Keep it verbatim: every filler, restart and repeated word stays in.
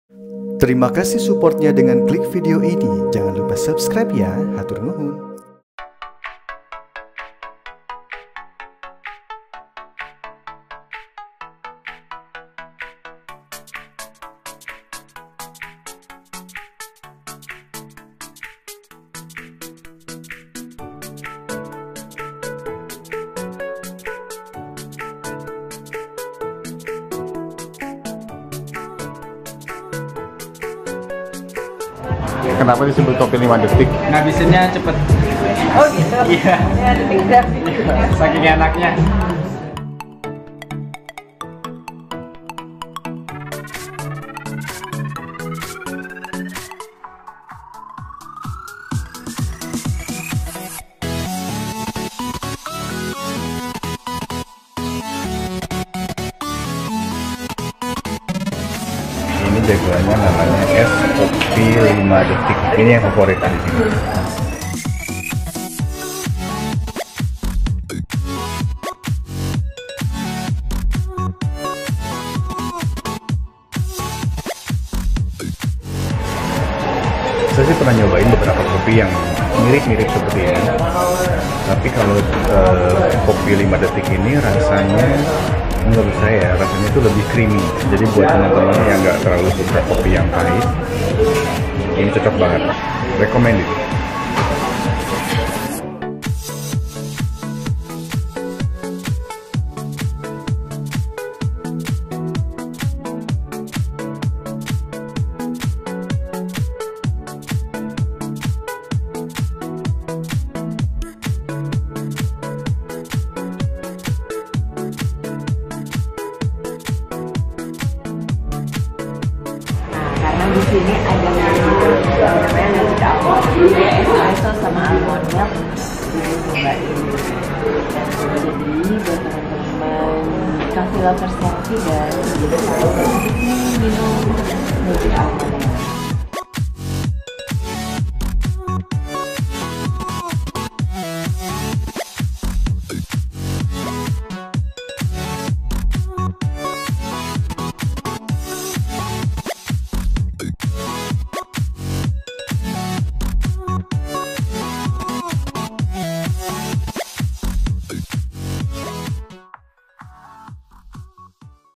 Terima kasih supportnya dengan klik video ini. Jangan lupa subscribe ya. Hatur nuhun. Kenapa disebut kopi lima detik? Ngabisinnya cepet. Oh gitu? Iya. Ya, detik grafik. Saking enaknya. Ini jagoannya namanya es kopi lima detik. Ini yang favorit di sini. Saya sih pernah nyobain beberapa kopi yang mirip-mirip seperti ini. Tapi kalau uh, kopi lima detik ini rasanya, menurut saya rasanya itu lebih creamy. Jadi buat teman-teman yang nggak terlalu suka kopi yang pahit, ini cocok banget. Recommended. Karena di sini ada namanya nasi kapau, espresso sama almondnya. Cobain. Jadi buat teman-teman coffee lovers coffee dan minum nasi almond.